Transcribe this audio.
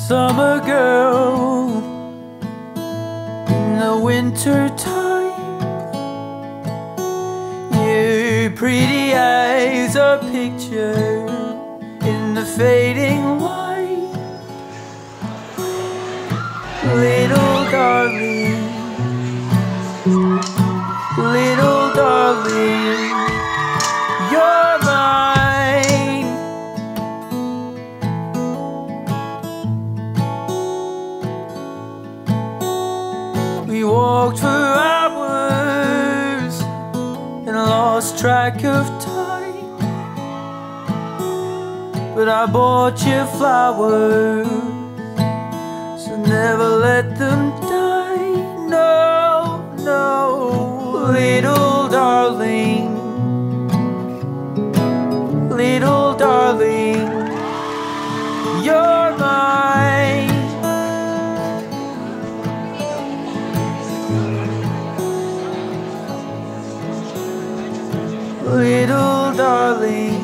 summer girl in the winter time. Your pretty eyes are pictured in the fading light. Little darling, little darling, you're mine. We walked for hours and lost track of time, but I bought you flowers, so never let them die. No, no, little darling, little darling, you're mine. Little darling,